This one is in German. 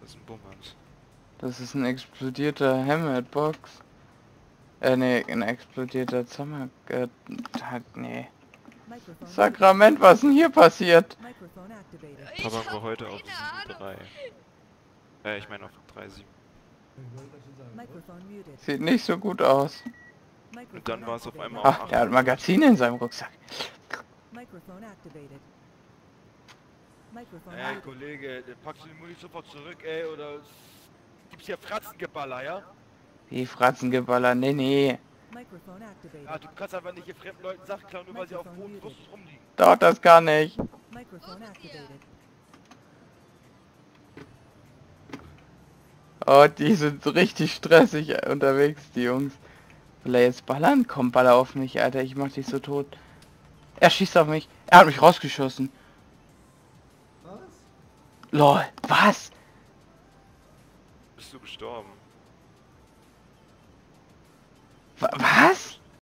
ist ein Bummens. Das ist ein explodierter Hammerbox. Ne, ein explodierter Zimmer. Nee. Sakrament, was denn hier passiert? Da waren wir heute auf 7,3. Ich meine auf 3,7. Sieht nicht so gut aus. Und dann war es auf einmal auf Ach, der hat 8,5. Magazine in seinem Rucksack. Ey, Kollege, packst du die Muni sofort zurück, ey, oder gibt's hier Fratzengeballer, ja? Wie Fratzengeballer, nee. Ja, du kannst einfach nicht hier fremden Leuten Sachen klauen, nur weil sie auf dem Boden fruchtlos rumliegen. Dauert das gar nicht. Oh, die sind richtig stressig unterwegs, die Jungs. Will er jetzt ballern? Komm, baller auf mich, Alter. Ich mach dich so tot. Er schießt auf mich. Er hat mich rausgeschossen. Was? Lol, was? Bist du gestorben? Was?